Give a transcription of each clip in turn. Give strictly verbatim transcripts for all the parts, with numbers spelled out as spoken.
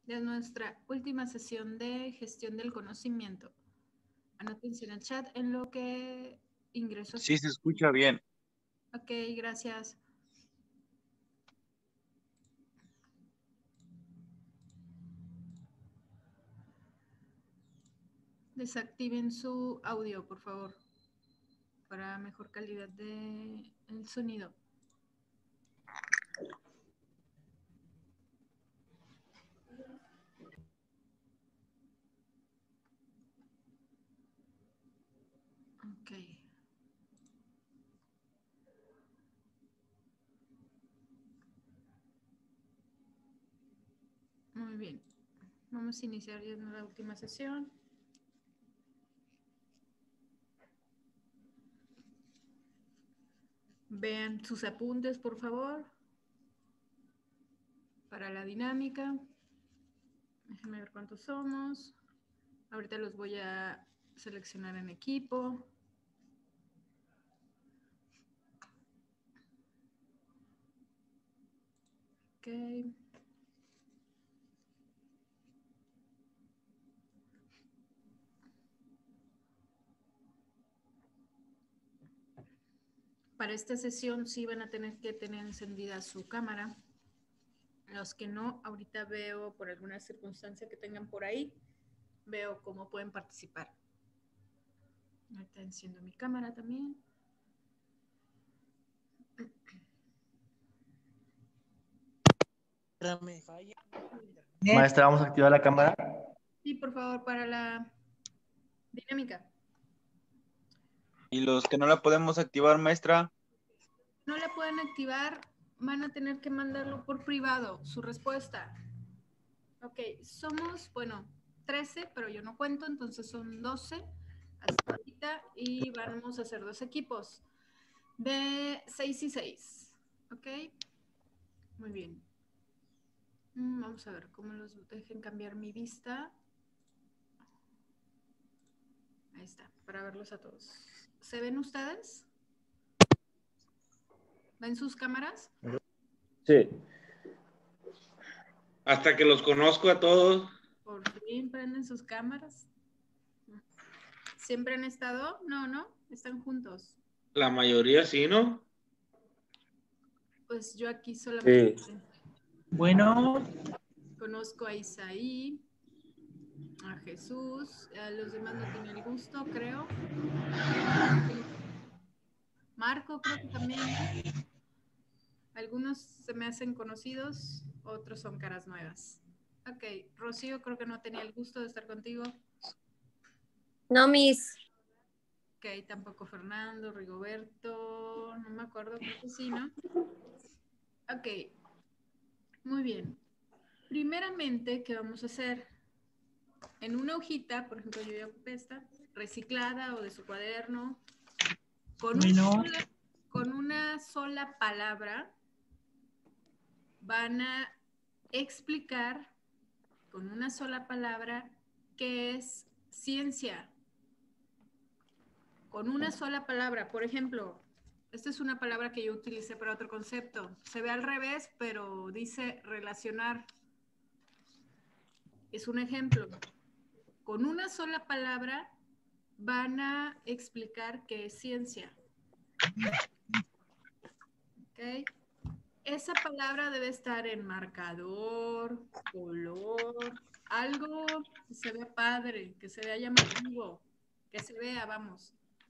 de nuestra última sesión de gestión del conocimiento. Anótense en el chat en lo que ingreso. Sí, se escucha bien. Ok, gracias. Desactiven su audio, por favor, para mejor calidad de el sonido. Ok. Muy bien. Vamos a iniciar ya la última sesión. Vean sus apuntes, por favor, para la dinámica. Déjenme ver cuántos somos. Ahorita los voy a seleccionar en equipo. Ok. Para esta sesión sí van a tener que tener encendida su cámara. Los que no, ahorita veo por alguna circunstancia que tengan por ahí, veo cómo pueden participar. Ahorita enciendo mi cámara también. Maestra, ¿vamos a activar la cámara? Sí, por favor, para la dinámica. ¿Y los que no la podemos activar, maestra? No la pueden activar, van a tener que mandarlo por privado, su respuesta. Ok, somos, bueno, trece, pero yo no cuento, entonces son doce hasta ahorita y vamos a hacer dos equipos de seis y seis. Ok, muy bien. Vamos a ver cómo los dejen cambiar mi vista. Ahí está, para verlos a todos. ¿Se ven ustedes? ¿Ven sus cámaras? Sí. Hasta que los conozco a todos. Por fin prenden sus cámaras. ¿Siempre han estado? No, ¿no? Están juntos. La mayoría sí, ¿no? Pues yo aquí solamente Sí. Bueno. Conozco a Isaí, a Jesús, a los demás no tenía el gusto, creo. Marco creo que también, ¿no? Algunos se me hacen conocidos, otros son caras nuevas. Ok, Rocío creo que no tenía el gusto de estar contigo. No, Miss. Ok, tampoco Fernando, Rigoberto, no me acuerdo, creo que sí, ¿no? Ok, muy bien. Primeramente, ¿qué vamos a hacer? En una hojita, por ejemplo, yo ya ocupé esta, reciclada o de su cuaderno, con, Bueno. una sola, con una sola palabra, van a explicar con una sola palabra qué es ciencia. Con una sola palabra, por ejemplo, esta es una palabra que yo utilicé para otro concepto. Se ve al revés, pero dice relacionar. Es un ejemplo. Con una sola palabra van a explicar qué es ciencia. ¿Ok? Esa palabra debe estar en marcador, color, algo que se vea padre, que se vea llamativo, que se vea, vamos.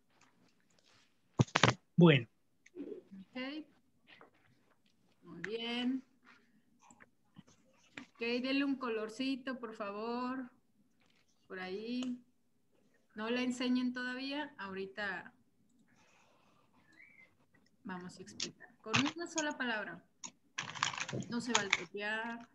Bueno. Ok. Muy bien. Ok, denle un colorcito, por favor. Por ahí. No la enseñen todavía. Ahorita vamos a explicar. Con una sola palabra. No se va a copiar.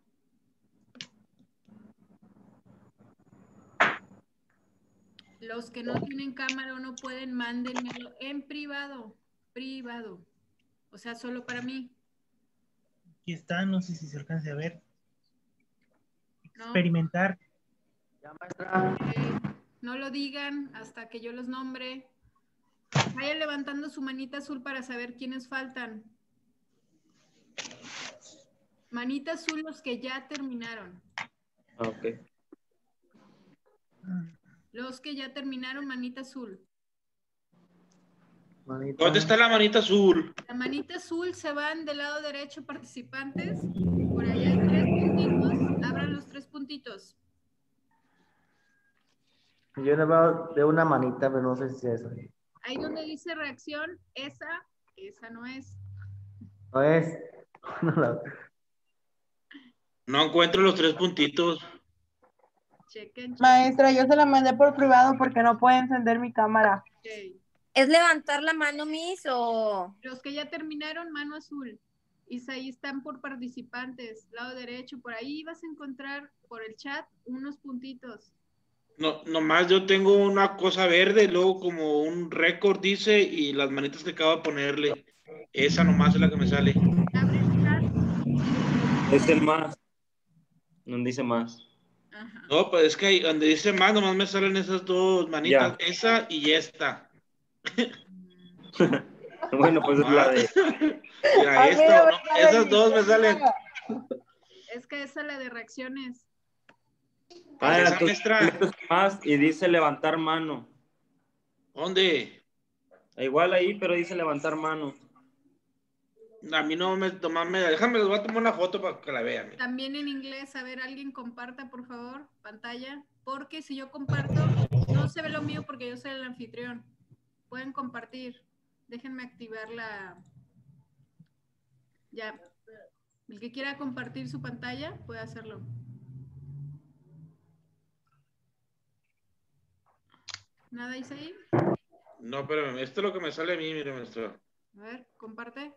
Los que no tienen cámara o no pueden, mándenmelo en privado. Privado. O sea, solo para mí. Aquí está, no sé si se alcance a ver. ¿No? Experimentar. Ya, maestra. Okay. No lo digan hasta que yo los nombre. Vayan levantando su manita azul para saber quiénes faltan. Manita azul los que ya terminaron. Ok. Los que ya terminaron, manita azul. Manita. ¿Dónde está la manita azul? La manita azul se van del lado derecho, participantes. Por ahí hay tres puntitos. Abran los tres puntitos. Yo no veo de una manita, pero no sé si es eso. Ahí donde dice reacción, esa, esa no es. No es. No la- No encuentro los tres puntitos. Chequen, chequen. Maestra, yo se la mandé por privado porque no puede encender mi cámara. Ok. ¿Es levantar la mano, Miss, o...? Los que ya terminaron, mano azul. Y ahí están por participantes, lado derecho. Por ahí vas a encontrar por el chat unos puntitos. No, nomás yo tengo una cosa verde, luego como un récord dice, y las manitas que acabo de ponerle. Esa nomás es la que me sale. Abre el chat. Es el más. No dice más. Ajá. No, pues es que ahí donde dice más, nomás me salen esas dos manitas, Ya. esa y esta. Bueno, pues es la de... Mira, A esta, ver, a o ver, no, a ver, esas dos me salen. Es que esa es la de reacciones. Ah, Esa entonces maestra. metes más y dice levantar mano. ¿Dónde? Igual ahí, pero dice levantar mano. A mí no me toma, me, déjame, les voy a tomar una foto para que la vean. También en inglés, a ver, alguien comparta, por favor, pantalla. Porque si yo comparto, no se ve lo mío porque yo soy el anfitrión. Pueden compartir. Déjenme activar la... Ya. El que quiera compartir su pantalla, puede hacerlo. ¿Nada dice ahí? No, espérame, esto es lo que me sale a mí, mire, maestro. A ver, comparte.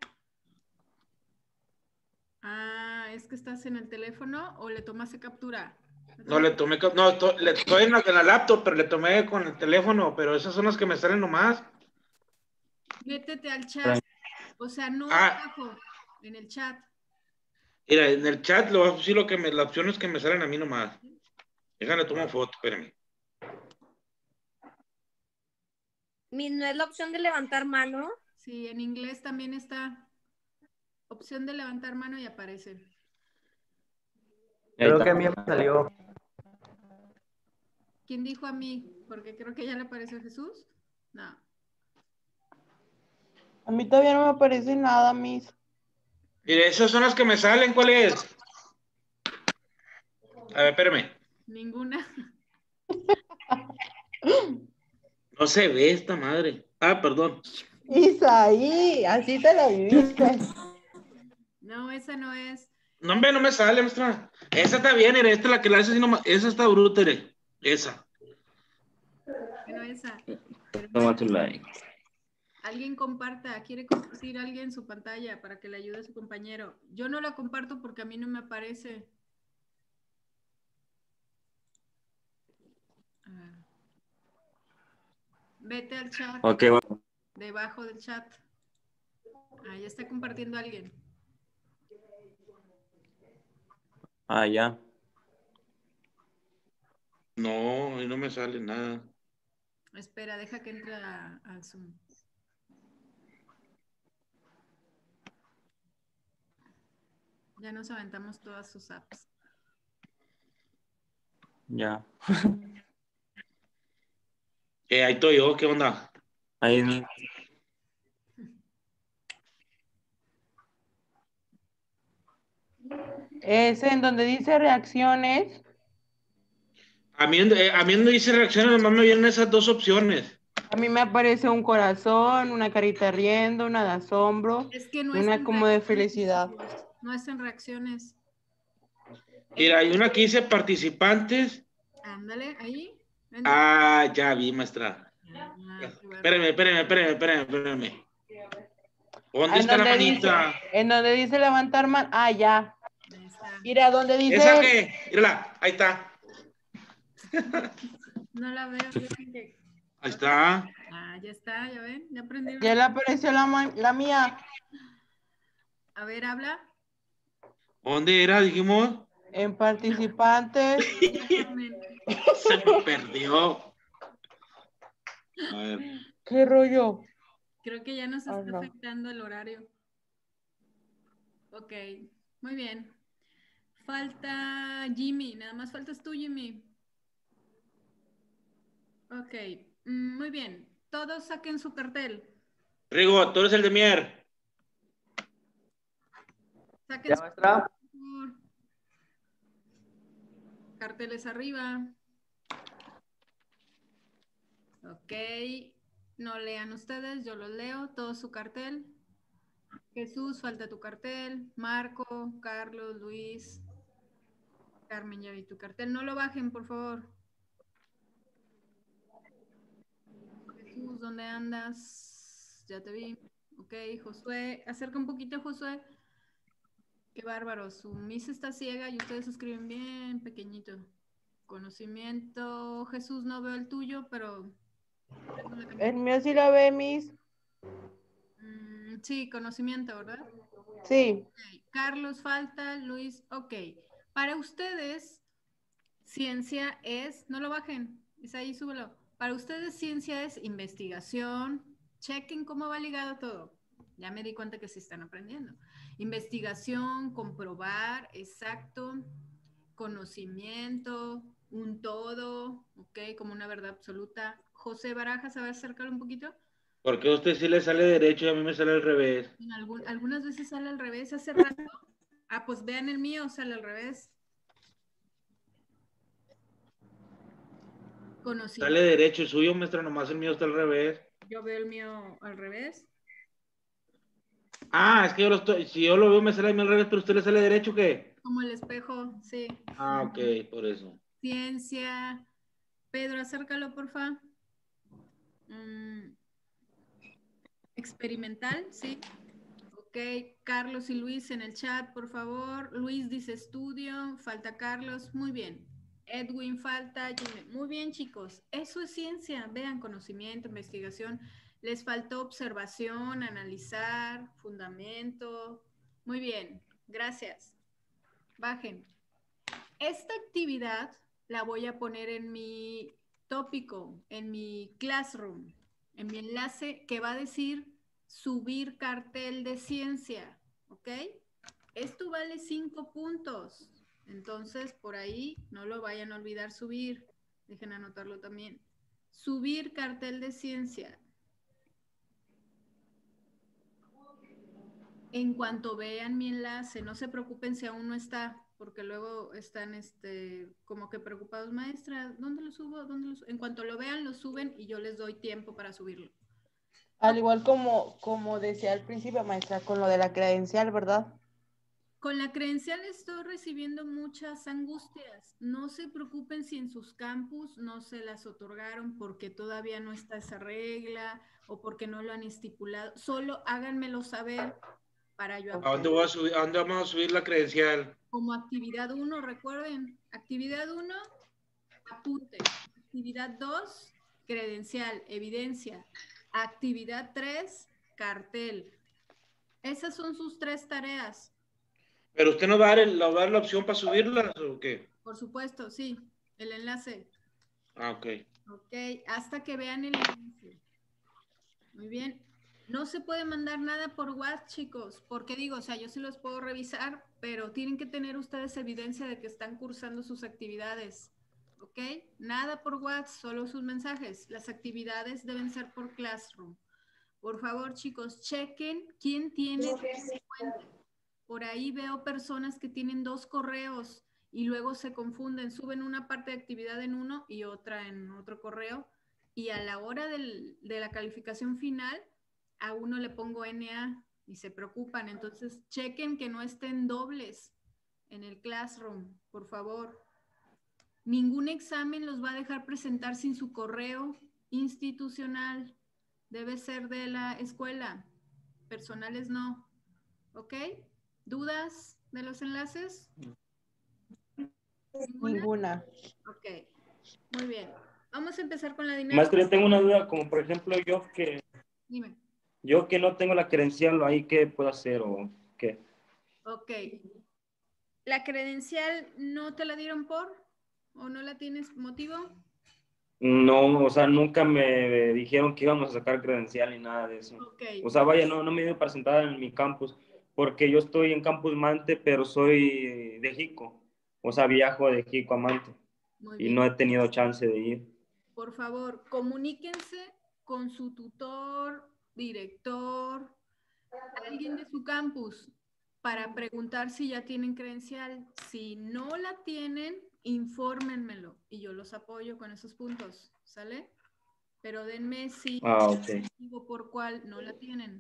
Ah, es que estás en el teléfono o le tomaste captura. No, le tomé, cap- no, to- le estoy en la, en la laptop, pero le tomé con el teléfono, pero esas son las que me salen nomás. Métete al chat. O sea, no Ah. abajo, en el chat. Mira, en el chat lo voy a decir lo que me, las opciones que me salen a mí nomás. Déjale, tomo foto, espérame. Miss, ¿no es la opción de levantar mano? Sí, en inglés también está opción de levantar mano y aparece. Creo que a mí me salió. ¿Quién dijo a mí? Porque creo que ya le apareció Jesús. No. A mí todavía no me aparece nada, Miss. Mire, esas son las que me salen, ¿cuál es? A ver, espérame. Ninguna. No se ve esta madre. Ah, perdón. Isaí, así te la viviste. No, esa no es. No, hombre, no me sale, maestra. Esa está bien, mire, esta es la que la hace así nomás. Esa está bruta, mire. Esa. Bueno, esa. Toma tu like. Alguien comparta. ¿Quiere compartir alguien su pantalla para que le ayude a su compañero? Yo no la comparto porque a mí no me aparece. A ver. Vete al chat. Ok, bueno. Debajo del chat. Ahí está compartiendo alguien. Ah, ya. No, ahí no me sale nada. Espera, deja que entre a- al Zoom. Ya nos aventamos todas sus apps. Ya. Eh, ahí estoy yo, ¿qué onda? Ahí. Ese en donde dice reacciones. A mí, eh, a mí donde dice reacciones, nomás me vienen esas dos opciones. A mí me aparece un corazón, una carita riendo, una de asombro, Es que no y es una en como de reacciones, felicidad. chicos. No es en reacciones. Mira, hay una que dice participantes. Ándale, ahí. Ven. Ah, ya vi, maestra. Ah, qué bueno. Espérame, espérame, espérame, espérame, espérame. ¿Dónde En está la donde dice, manita? en donde dice levantar mano. Ah, ya. Ahí está. Mira, donde dice. ¿Esa qué? Mírala, ahí está. No la veo. dejen que- Ahí está. Ah, ya está, ya ven. Ya aprendieron. Ya le apareció la, ma- la mía. A ver, habla. ¿Dónde era? Dijimos. En participantes. Se me perdió. A ver. ¿Qué rollo? Creo que ya nos Ah, está no. afectando el horario. Ok, muy bien. Falta Jimmy, nada más faltas tú, Jimmy. Ok, mm, muy bien. Todos saquen su cartel. Rigo, tú eres el de Mier. Saquen ¿Ya, su maestra? cartel. Carteles arriba. Ok, no lean ustedes, yo los leo. Todo su cartel. Jesús, falta tu cartel. Marco, Carlos, Luis. Carmen, ya vi tu cartel. No lo bajen, por favor. Jesús, ¿dónde andas? Ya te vi. Ok, Josué. Acerca un poquito, Josué. Qué bárbaro. Su misa está ciega y ustedes escriben bien pequeñito. Conocimiento. Jesús, no veo el tuyo, pero... El mío sí lo ve, Miss. Mm, sí, conocimiento, ¿verdad? Sí. Okay. Carlos, falta. Luis, ok. Para ustedes, ciencia es... No lo bajen. Es ahí, súbelo. Para ustedes, ciencia es investigación. Chequen cómo va ligado todo. Ya me di cuenta que sí están aprendiendo. Investigación, comprobar, exacto, conocimiento, un todo, ok, como una verdad absoluta. José Barajas, a ver, acércalo un poquito. Porque a usted sí le sale derecho y a mí me sale al revés. En algún, algunas veces sale al revés, hace rato. Ah, pues vean el mío, sale al revés. Conocimiento. Sale derecho el suyo, maestra, nomás el mío está al revés. Yo veo el mío al revés. Ah, es que yo lo estoy, si yo lo veo me sale a mí al revés, pero a usted le sale derecho, ¿qué? Como el espejo, sí. Ah, ok, por eso. Ciencia. Pedro, acércalo, porfa. Mm, experimental, sí. Ok, Carlos y Luis en el chat, por favor. Luis dice estudio, falta Carlos, muy bien. Edwin falta, Jimmy. Muy bien, chicos. Eso es ciencia. Vean, conocimiento, investigación. Les faltó observación, analizar, fundamento. Muy bien, gracias. Bajen. Esta actividad la voy a poner en mi tópico, en mi classroom, en mi enlace que va a decir subir cartel de ciencia, ¿ok? Esto vale cinco puntos, entonces por ahí no lo vayan a olvidar subir, dejen anotarlo también. Subir cartel de ciencia. En cuanto vean mi enlace, no se preocupen si aún no está, porque luego están este, como que preocupados, maestra, ¿dónde lo subo? ¿Dónde lo subo? En cuanto lo vean, lo suben y yo les doy tiempo para subirlo. Al igual como, como decía al principio, maestra, con lo de la credencial, ¿verdad? Con la credencial estoy recibiendo muchas angustias. No se preocupen si en sus campus no se las otorgaron porque todavía no está esa regla o porque no lo han estipulado. Solo háganmelo saber para yo. ¿A dónde, voy a subir, ¿A dónde vamos a subir la credencial? Como actividad uno, recuerden. Actividad uno, apunte. Actividad dos, credencial, evidencia. Actividad tres, cartel. Esas son sus tres tareas. ¿Pero usted nos va a dar, el, va a dar la opción para subirlas o qué? Por supuesto, sí. El enlace. Ah, ok. Ok, hasta que vean el enlace. Muy bien. No se puede mandar nada por WhatsApp, chicos, porque digo, o sea, yo sí los puedo revisar, pero tienen que tener ustedes evidencia de que están cursando sus actividades, ¿ok? Nada por WhatsApp, solo sus mensajes. Las actividades deben ser por Classroom. Por favor, chicos, chequen quién tiene cuenta. Por ahí veo personas que tienen dos correos y luego se confunden, suben una parte de actividad en uno y otra en otro correo, y a la hora del, de la calificación final, a uno le pongo N A y se preocupan. Entonces, chequen que no estén dobles en el Classroom, por favor. Ningún examen los va a dejar presentar sin su correo institucional. Debe ser de la escuela. Personales no. ¿Ok? ¿Dudas de los enlaces? ¿Ninguna? Ninguna. Ok. Muy bien. Vamos a empezar con la dinámica. Maestro, yo tengo una duda, como por ejemplo yo que... Dime. Yo que no tengo la credencial, ahí qué puedo hacer o qué. Ok. ¿La credencial no te la dieron por? ¿O no la tienes motivo? No, o sea, nunca me dijeron que íbamos a sacar credencial ni nada de eso. Ok. O sea, vaya, no, no me dio para sentar en mi campus, porque yo estoy en Campus Mante, pero soy de Jico. O sea, viajo de Jico a Mante. Muy Y bien. no he tenido chance de ir. Por favor, comuníquense con su tutor, director, alguien de su campus para preguntar si ya tienen credencial. Si no la tienen, infórmenmelo y yo los apoyo con esos puntos, ¿sale? Pero denme si Ah, ok. digo por cuál no la tienen.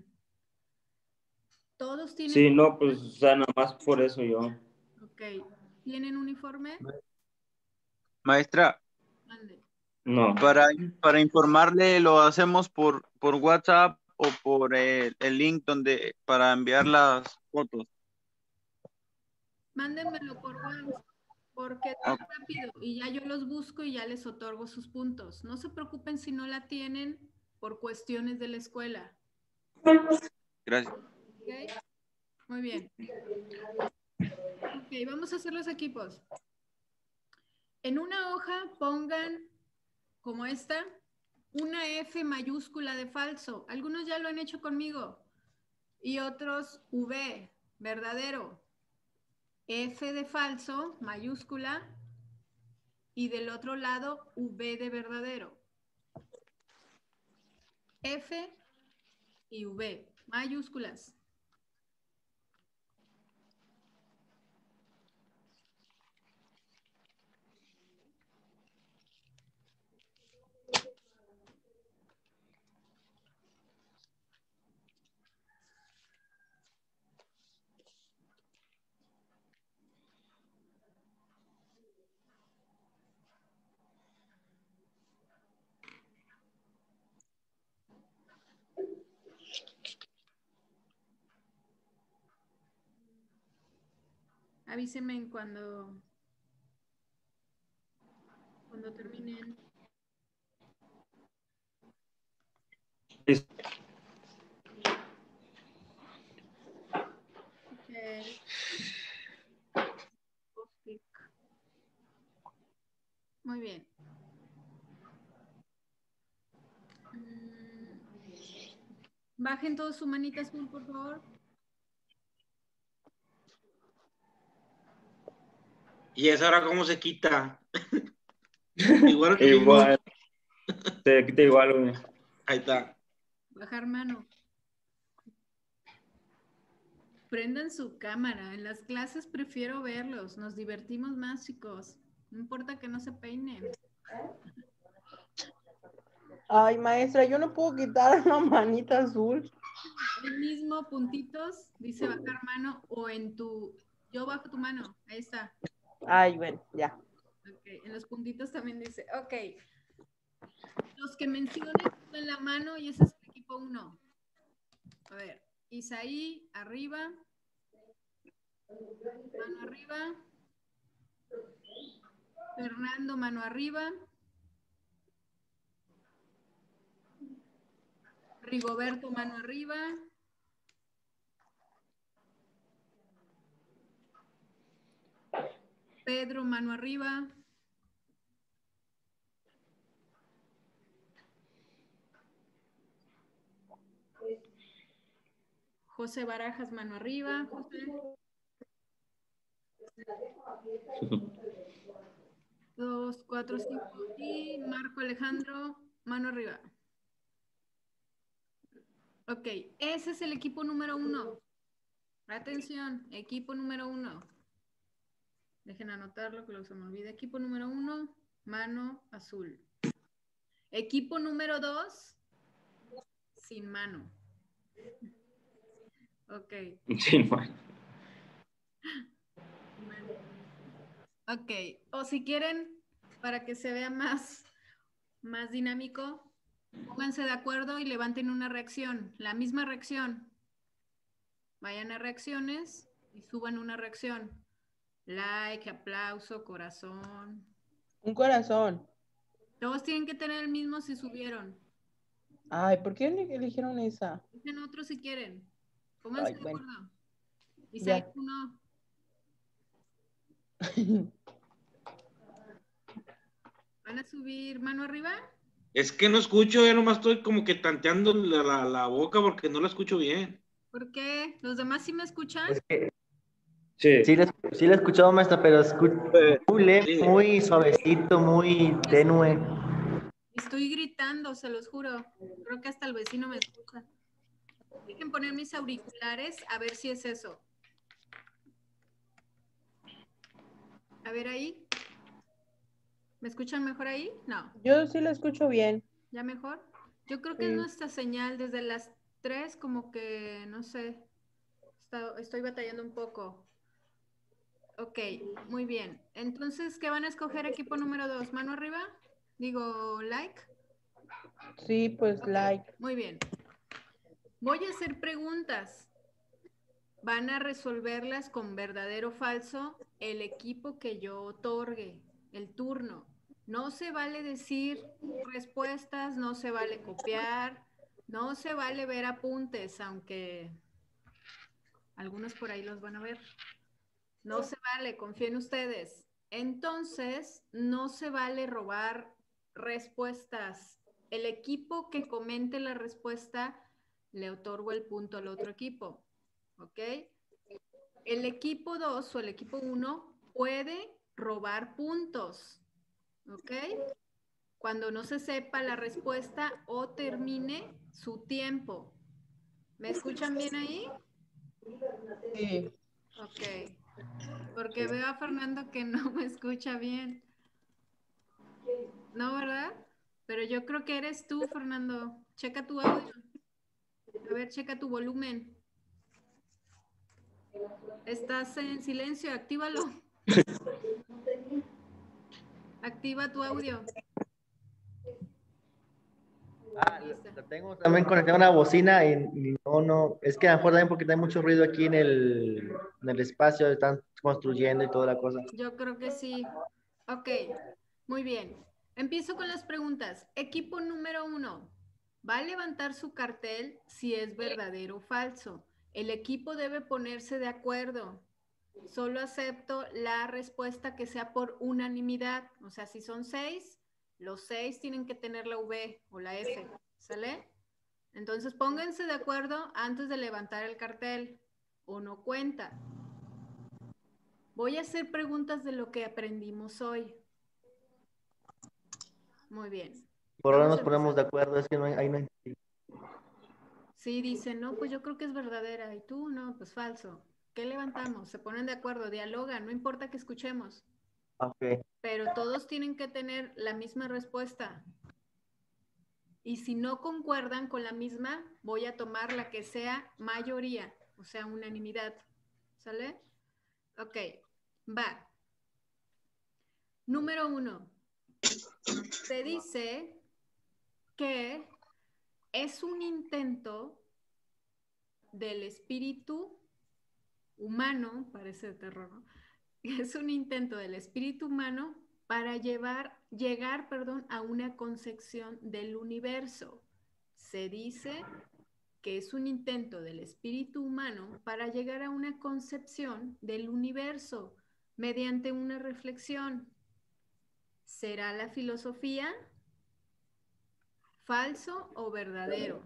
Todos tienen. Sí, no, pues, o sea, nada más por eso yo. Ok. ¿Tienen uniforme? Maestra, Mande. No. para, para informarle, ¿lo hacemos por, por WhatsApp o por el, el link donde para enviar las fotos? Mándenmelo por WhatsApp, porque es más rápido y ya yo los busco y ya les otorgo sus puntos. No se preocupen si no la tienen por cuestiones de la escuela. Gracias. ¿Ok? Muy bien. Ok, vamos a hacer los equipos. En una hoja pongan, como esta, una F mayúscula de falso. Algunos ya lo han hecho conmigo. Y otros V, verdadero. F de falso, mayúscula. Y del otro lado, V de verdadero. F y V, mayúsculas. Avísenme cuando, cuando terminen. Es- Okay. Muy bien. Mm, Bajen todos su manita azul, por favor. ¿Y esa ahora cómo se quita? Igual que Igual. Se quita igual, güey. Ahí está. Bajar mano. Prendan su cámara. En las clases prefiero verlos. Nos divertimos más, chicos. No importa que no se peinen. Ay, maestra, yo no puedo quitar la manita azul. Ahí mismo, puntitos, dice bajar mano o en tu... Yo bajo tu mano. Ahí está. Ay, bueno, ya. Okay. En los puntitos también dice, ok. Los que mencionen en la mano y ese es el equipo uno. A ver, Isaí, arriba. Mano arriba. Fernando, mano arriba. Rigoberto, mano arriba. Pedro, mano arriba. José Barajas, mano arriba. José. Dos, cuatro, cinco. Y Marco Alejandro, mano arriba. Ok, ese es el equipo número uno. Atención, equipo número uno. Dejen anotarlo que lo se me olvide. Equipo número uno, mano azul. Equipo número dos, sin mano. Ok. Sin mano. Ok, o si quieren, para que se vea más, más dinámico, pónganse de acuerdo y levanten una reacción, la misma reacción. Vayan a reacciones y suban una reacción. Like, aplauso, corazón. Un corazón. Todos tienen que tener el mismo si subieron. Ay, ¿por qué eligieron esa? Dicen otro si quieren. Pónganse Ay, de bueno. acuerdo. Y Ya. si uno. ¿Van a subir mano arriba? Es que no escucho, ya nomás estoy como que tanteando la, la, la boca porque no la escucho bien. ¿Por qué? ¿Los demás sí me escuchan? Es que Sí. sí le, sí le he escuchado, maestra, pero escu- Eh, muy leve, sí. muy suavecito, muy tenue. Estoy gritando, se los juro. Creo que hasta el vecino me escucha. Dejen poner mis auriculares a ver si es eso. A ver ahí. ¿Me escuchan mejor ahí? No. Yo sí lo escucho bien. ¿Ya mejor? Yo creo que Sí. es nuestra señal desde las tres, como que, no sé, está- estoy batallando un poco. Ok, muy bien. Entonces, ¿qué van a escoger equipo número dos? ¿Mano arriba? Digo, like. Sí, pues Ok, like. muy bien. Voy a hacer preguntas. Van a resolverlas con verdadero o falso el equipo que yo otorgue, el turno. No se vale decir respuestas, no se vale copiar, no se vale ver apuntes, aunque algunos por ahí los van a ver. No se vale, confíen ustedes. Entonces, no se vale robar respuestas. El equipo que comente la respuesta le otorgo el punto al otro equipo. ¿Ok? El equipo dos o el equipo uno puede robar puntos. ¿Ok? Cuando no se sepa la respuesta o termine su tiempo. ¿Me escuchan bien ahí? Sí. Ok. Porque veo a Fernando que no me escucha bien. No, ¿verdad? Pero yo creo que eres tú, Fernando. Checa tu audio. A ver, checa tu volumen. Estás en silencio, actívalo. Activa tu audio. Ah, lo, lo tengo también conectado a una bocina y, y no, no, es que a lo mejor también porque hay mucho ruido aquí en el, en el espacio, están construyendo y toda la cosa. Yo creo que sí. Ok, muy bien. Empiezo con las preguntas. Equipo número uno. Va a levantar su cartel si es verdadero o falso. El equipo debe ponerse de acuerdo. Solo acepto la respuesta que sea por unanimidad. O sea, si son seis, los seis tienen que tener la V o la F. ¿Sale? Entonces pónganse de acuerdo antes de levantar el cartel. O no cuenta. Voy a hacer preguntas de lo que aprendimos hoy. Muy bien. Por ahora Vamos nos a ponemos empezar. de acuerdo, es que no hay, ahí no hay- Sí, dicen, no, pues yo creo que es verdadera. Y tú, no, pues falso. ¿Qué levantamos? Se ponen de acuerdo, dialogan, no importa que escuchemos. Ok. Pero todos tienen que tener la misma respuesta. Y si no concuerdan con la misma, voy a tomar la que sea mayoría, o sea, unanimidad. ¿Sale? Ok, va. Número uno. Se dice que es un intento del espíritu humano, parece de terror, ¿no? Es un intento del espíritu humano para llevar, llegar, perdón, a una concepción del universo. Se dice que es un intento del espíritu humano para llegar a una concepción del universo mediante una reflexión. ¿Será la filosofía falso o verdadero?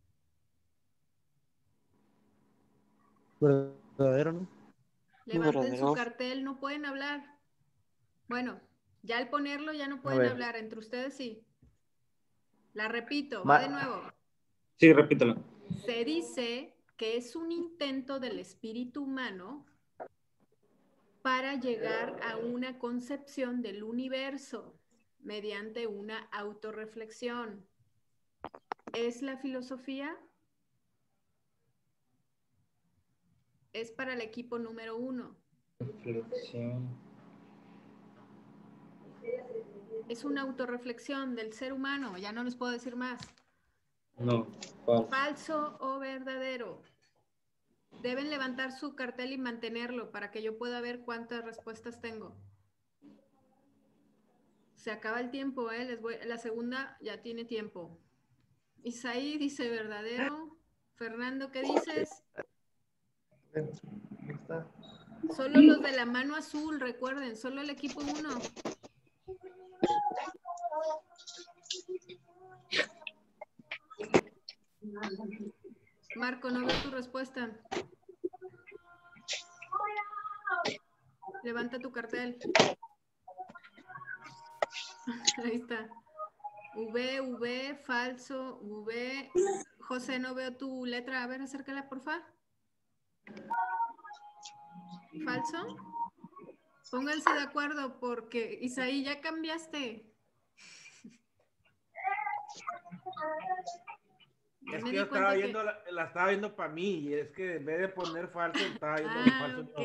Verdadero, ¿no? Levanten su Verdadero. cartel, no pueden hablar. Bueno, ya al ponerlo ya no A pueden ver. hablar, entre ustedes sí. La repito, Ma- va de nuevo. Sí, repítelo. Se dice que es un intento del espíritu humano para llegar a una concepción del universo mediante una autorreflexión. ¿Es la filosofía? Es para el equipo número uno. Reflexión. Es una autorreflexión del ser humano, ya no les puedo decir más. No, falso. ¿Falso o verdadero? Deben levantar su cartel y mantenerlo para que yo pueda ver cuántas respuestas tengo. Se acaba el tiempo, ¿eh? Les voy, la segunda ya tiene tiempo. Isaí dice verdadero. Fernando, ¿qué dices? Ahí está. Solo los de la mano azul, recuerden, solo el equipo uno. Marco, no veo tu respuesta. Levanta tu cartel. Ahí está. V, V, falso, V. José, no veo tu letra. A ver, acércala, porfa. ¿Falso? Pónganse de acuerdo porque, Isaí, ya cambiaste. Ya Es me que di yo cuenta estaba que- viendo, la, la estaba viendo para mí, y es que en vez de poner falso, estaba viendo Ah, falso. ok.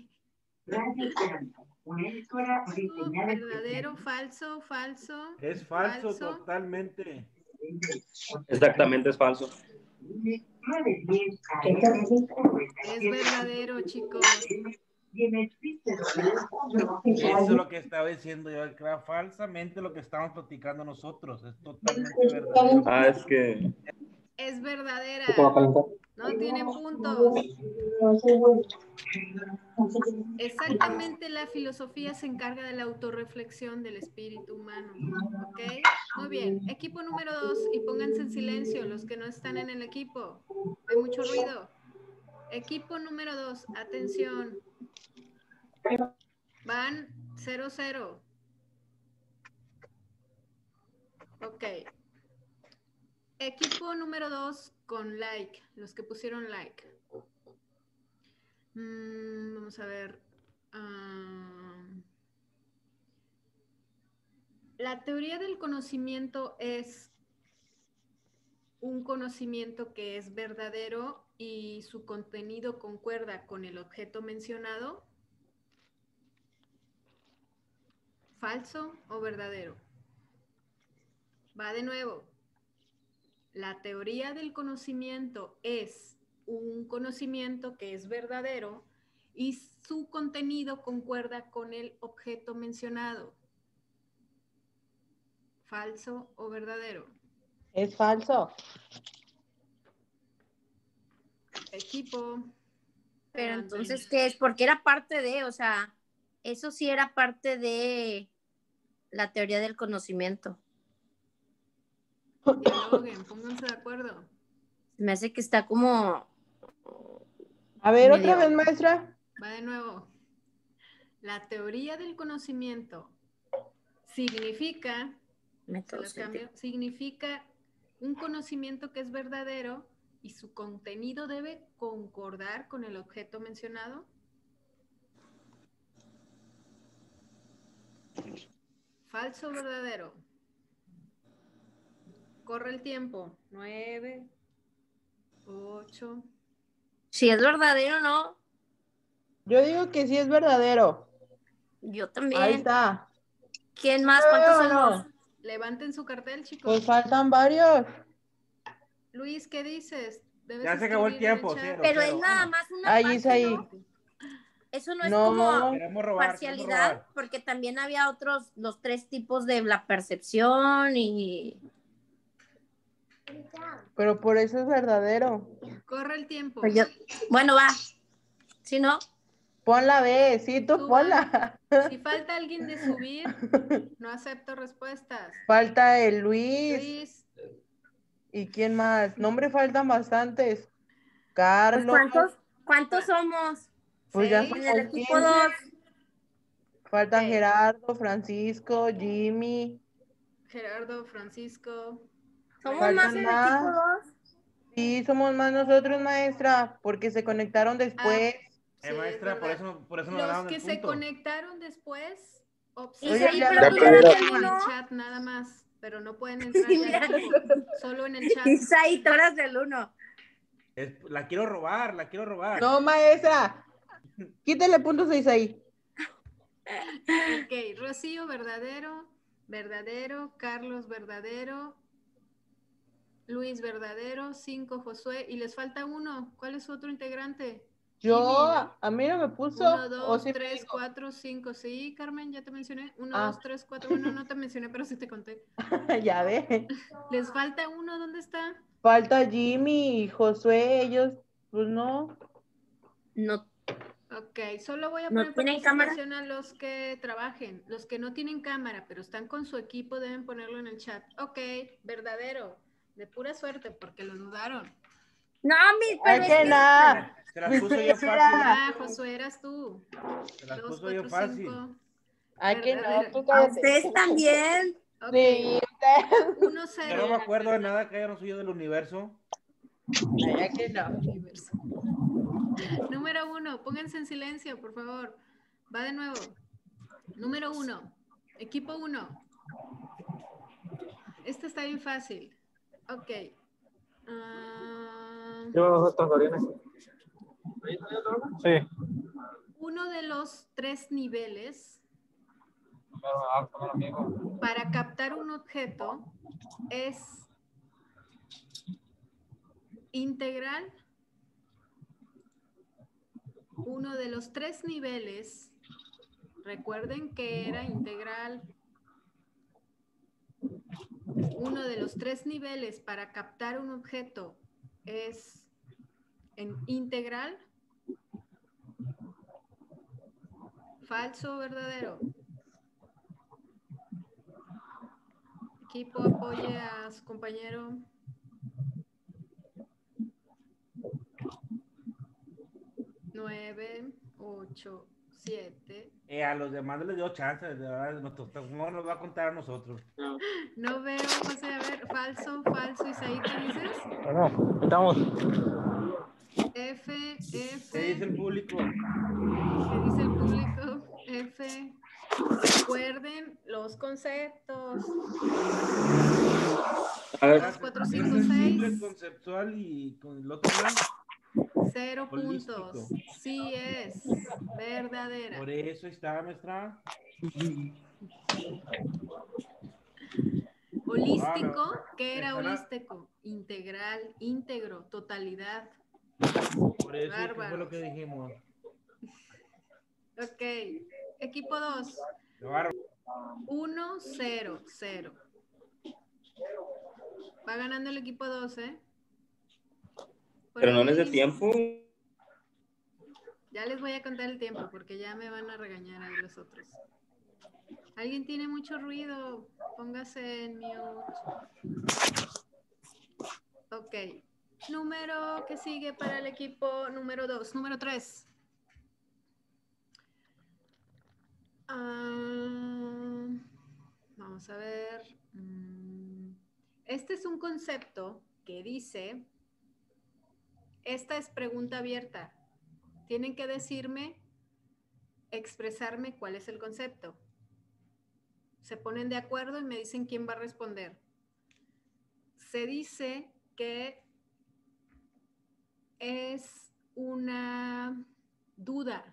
No. Verdadero, falso, falso. Es falso, totalmente. Exactamente, es falso. Es verdadero, chicos. Eso es lo que estaba diciendo yo, que era falsamente lo que estábamos platicando nosotros. Es totalmente verdadero. Ah, es que... Es verdadera. No tiene puntos. Exactamente, la filosofía se encarga de la autorreflexión del espíritu humano. ¿Ok? Muy bien. Equipo número dos, y pónganse en silencio los que no están en el equipo. Hay mucho ruido. Equipo número dos, atención. Van cero cero. Ok. Equipo número dos con like, los que pusieron like. Mm, vamos a ver. Um, la teoría del conocimiento es un conocimiento que es verdadero y su contenido concuerda con el objeto mencionado. ¿Falso o verdadero? Va de nuevo. La teoría del conocimiento es un conocimiento que es verdadero y su contenido concuerda con el objeto mencionado. ¿Falso o verdadero? Es falso. Equipo. Pero Ah, entonces, bien. ¿qué es? Porque era parte de, o sea, eso sí era parte de la teoría del conocimiento. Dialoguen, pónganse de acuerdo. Me hace que está como... A ver, medio- otra vez, maestra. Va de nuevo. La teoría del conocimiento significa, se las cambio, significa un conocimiento que es verdadero y su contenido debe concordar con el objeto mencionado. ¿Falso o verdadero? Corre el tiempo. Nueve, ocho. Si es verdadero, ¿no? Yo digo que sí es verdadero. Yo también. Ahí está. ¿Quién más? ¿Sí ¿Cuántos o somos? no? Levanten su cartel, chicos. Pues faltan varios. Luis, ¿qué dices? Debes Ya se acabó el escribir en tiempo, chat. cero. Pero cero, es nada uno. más una Ahí parte, es ahí. ¿no? Eso no es No. como Queremos robar, parcialidad, queremos robar. porque también había otros, los tres tipos de la percepción y... Pero por eso es verdadero. Corre el tiempo. Pues yo- Bueno, va. Si no, Ponla B, sí, tú Suban. ponla. Si falta alguien de subir, no acepto respuestas. Falta el Luis. Luis, ¿Y quién más? Nombre faltan bastantes. pues, Carlos. ¿cuántos, ¿cuántos somos? Pues ya seis. En el somos equipo quince. dos. Faltan Ok. Gerardo, Francisco, Jimmy. Gerardo, Francisco. ¿Somos Faltan más en el más. equipo dos? Sí, somos más nosotros, maestra, porque se conectaron después. Sí, Eh, maestra, es por verdad. eso, por eso nos Los ganaron que el se punto. conectaron después, Y Oye, observen ya pero lo tú vi. le das en el el uno. chat nada más, pero no pueden entrar ya al equipo, solo en el chat. Isaí, tú eras del uno. Es- la quiero robar, la quiero robar. No, maestra. Quítale puntos a Isaí. Ok, Rocío, verdadero, verdadero, Carlos, verdadero, Luis, verdadero, cinco, Josué, y les falta uno. ¿Cuál es su otro integrante? Yo, Jimmy, ¿no? a mí no me puso. Uno, o dos, sí me tres, dijo. cuatro, cinco. Sí, Carmen, ya te mencioné. Uno, Ah. dos, tres, cuatro. Bueno, no te mencioné, pero sí te conté. Ya ve. Les falta uno, ¿dónde está? Falta Jimmy y Josué, ellos, pues no. No, Ok, solo voy a ¿No poner tienen cámara? participación a los que trabajen. Los que no tienen cámara, pero están con su equipo, deben ponerlo en el chat. Ok, verdadero. De pura suerte, porque lo dudaron. No, mi, Ay, pero es que que- no. Se las puso yo fácil. Ah, Josué, eras tú. Se las Dos, puso yo cuatro, fácil. cinco. Ay, que no, Verdadero. tú A cállate. ustedes también. Ok, Sí, usted. uno Yo cero. no me acuerdo de nada que haya no soy yo del universo. Ay, ay, que no. Universo. Número uno, pónganse en silencio, por favor. Va de nuevo. Número uno, equipo uno. Este está bien fácil. Ok. Ah, Sí. uno de los tres niveles para captar un objeto es integral. Uno de los tres niveles, recuerden que era integral. Uno de los tres niveles para captar un objeto es en integral. Falso o verdadero. Equipo, apoye a su compañero. Nueve, ocho, siete. Eh, a los demás les dio chance, de verdad, nosotros- ¿cómo nos va a contar a nosotros? No veo, José, a ver, falso, falso, Isaí, ¿qué dices? Bueno, estamos. F, F. ¿Qué dice el público? ¿Qué dice el público? F. Recuerden los conceptos. A ver, Dos, cuatro, Es cinco, sensible, seis. conceptual y con el otro lado. Cero Holístico. puntos. Sí es verdadera. Por eso está nuestra. Holístico, ¿qué era Están a- holístico? Integral, íntegro, totalidad. Por eso ¿qué fue Bárbaros. lo que dijimos. Ok. Equipo dos. Qué bárbaro. uno, cero, cero. Va ganando el equipo dos, ¿eh? Por pero no ahí- les de tiempo. Ya les voy a contar el tiempo porque ya me van a regañar ahí los otros. Alguien tiene mucho ruido. Póngase en mute. Ok. Número que sigue para el equipo número dos. Número tres. Ah, vamos a ver. Mm, Este es un concepto que dice, esta es pregunta abierta. Tienen que decirme, expresarme cuál es el concepto. Se ponen de acuerdo y me dicen quién va a responder. Se dice que es una duda,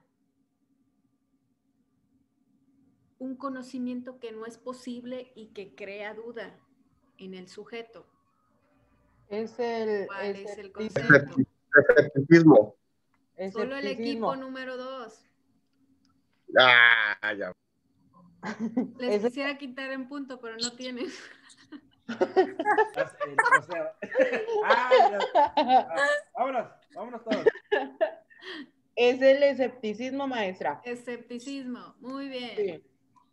un conocimiento que no es posible y que crea duda en el sujeto. Es el. ¿Cuál es el escepticismo. concepto? Escepticismo. Solo el equipo Escepticismo. número dos. Ah, ya. Les Ese- quisiera quitar en punto, pero no tienen. O sea, ah, ya. Ah, vámonos, vámonos todos. Es el escepticismo, maestra. Escepticismo. Muy bien. Sí.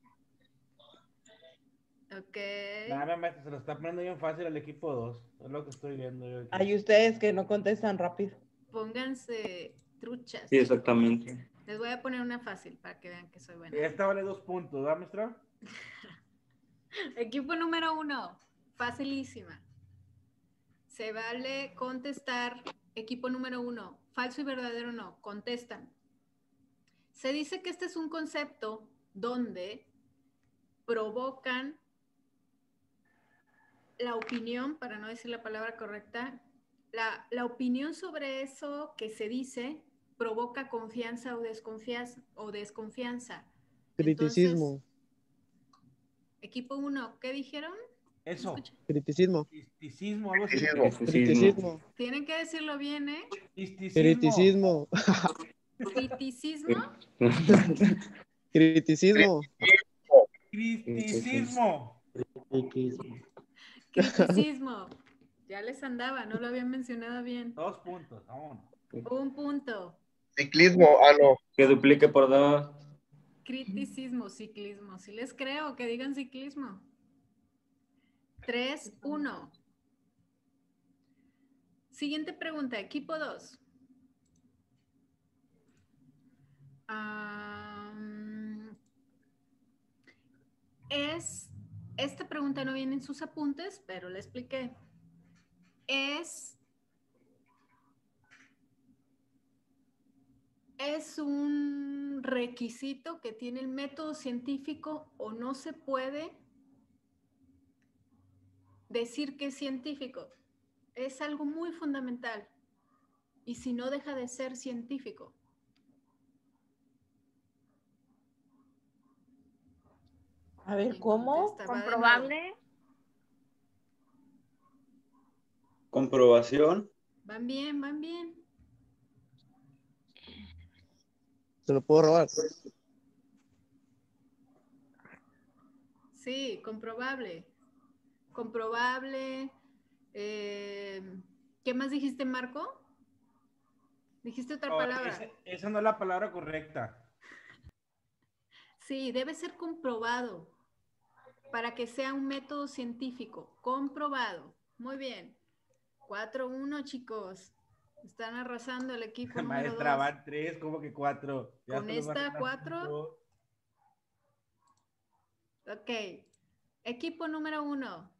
Ok. Nada, maestro, se lo está poniendo bien fácil al equipo dos. Es lo que estoy viendo yo aquí. Hay ustedes que no contestan rápido. Pónganse truchas. Sí, exactamente. Les voy a poner una fácil para que vean que soy buena. Esta vale dos puntos, ¿verdad, maestra? Equipo número uno. Facilísima. Se vale contestar. Equipo número uno. Falso y verdadero no. Contestan. Se dice que este es un concepto donde provocan la opinión, para no decir la palabra correcta, la, la opinión sobre eso que se dice provoca confianza o desconfianza. O desconfianza. Criticismo. Entonces, equipo uno, ¿qué dijeron? Eso. Escucha. Criticismo. Isticismo, algo así. Criticismo. Criticismo. Tienen que decirlo bien, ¿eh? Isticismo. Criticismo. Criticismo. Criticismo. Criticismo. Criticismo. Ya les andaba, no lo habían mencionado bien. Dos puntos, vámonos. Un punto. Ciclismo, ah, no. Que duplique por dos. Criticismo, ciclismo. Si les creo que digan ciclismo. Tres, uno. Siguiente pregunta, equipo dos. Um, es, esta pregunta no viene en sus apuntes, pero le expliqué. Es, es un requisito que tiene el método científico o no se puede decir que es científico. Es algo muy fundamental. Y si no, deja de ser científico. A ver, ¿cómo? ¿Comprobable? Comprobación. Van bien, van bien. ¿Se lo puedo robar? Sí, comprobable. Comprobable. Eh, ¿qué más dijiste, Marco? Dijiste otra No, palabra. esa, esa no es la palabra correcta. Sí, debe ser comprobado para que sea un método científico. Comprobado. Muy bien. cuatro uno, chicos. Están arrasando el equipo número Maestra, dos. van tres, como que cuatro. Ya Con se los van a esta, dar cuatro. cinco. Ok. Equipo número uno.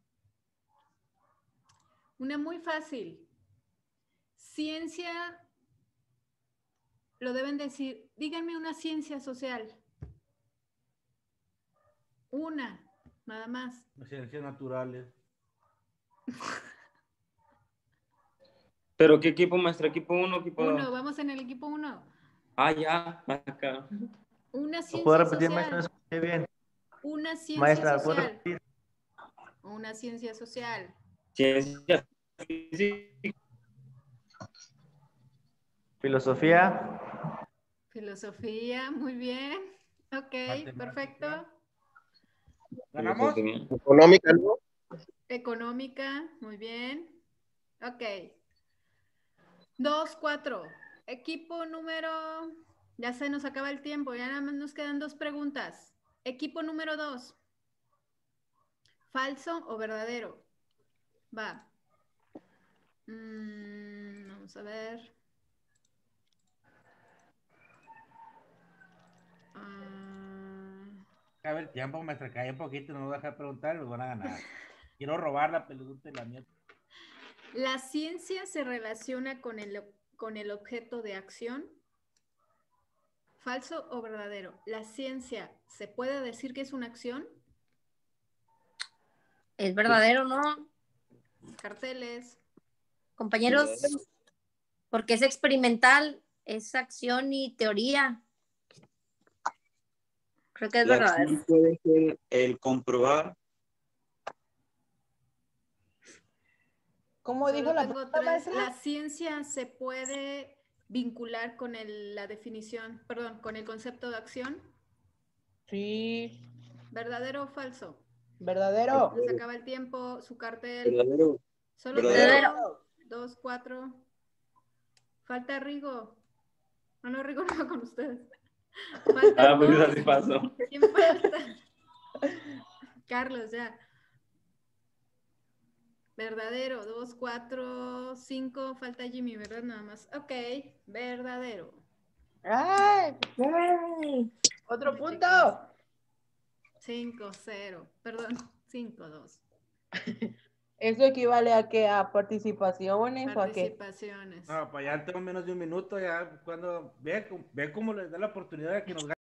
Una muy fácil. Ciencia, lo deben decir. Díganme una ciencia social. Una, nada más. Ciencias naturales. ¿Pero qué equipo, maestra? ¿Equipo uno o equipo Uno, dos? vamos en el equipo uno. Ah, ya, acá. Una ¿Lo ciencia puedo repetir, maestra? No social. escuché bien. Una ciencia Maestra, ¿lo puedo social. repetir? Una ciencia social. Ciencia física. Filosofía. Filosofía, muy bien. Ok, Matemática. perfecto. ¿Ganamos? Económica, ¿no? Económica, muy bien. Ok. Dos, cuatro. Equipo número... Ya se nos acaba el tiempo, ya nada más nos quedan dos preguntas. Equipo número dos. ¿Falso o verdadero? Va. Mm, vamos a ver. Ah, A ver, tiempo, maestra, cae un poquito, no nos deja preguntar, nos van a ganar. Quiero robar la pregunta y la mía. ¿la ciencia se relaciona con el, con el objeto de acción? ¿Falso o verdadero? ¿La ciencia se puede decir que es una acción? ¿Es verdadero o no? Carteles. Compañeros, porque es experimental, es acción y teoría. Creo que es La verdadero. acción puede ser el comprobar. ¿Cómo Solo dijo la tengo pregunta, tres. maestra? La ciencia se puede vincular con el- la definición, perdón, con el concepto de acción. Sí. ¿Verdadero o falso? Verdadero. Se acaba el tiempo, su cartel. Verdadero. Solo Verdadero. tengo dos, cuatro. Falta Rigo. No, no, Rigo no va con ustedes. Falta Ah, pues dos. así pasó. ¿Quién falta? Carlos, ya. Verdadero, dos, cuatro, cinco. Falta Jimmy, ¿verdad? Nada más. Ok, verdadero. ¡Ay! Ay, ¡Otro Ay, punto! chicos. cinco, cero. Perdón, cinco, dos. ¿Eso equivale a qué? ¿A participaciones o a qué? Participaciones. No, pues ya tengo menos de un minuto, ya cuando ve, ve cómo les da la oportunidad de que nos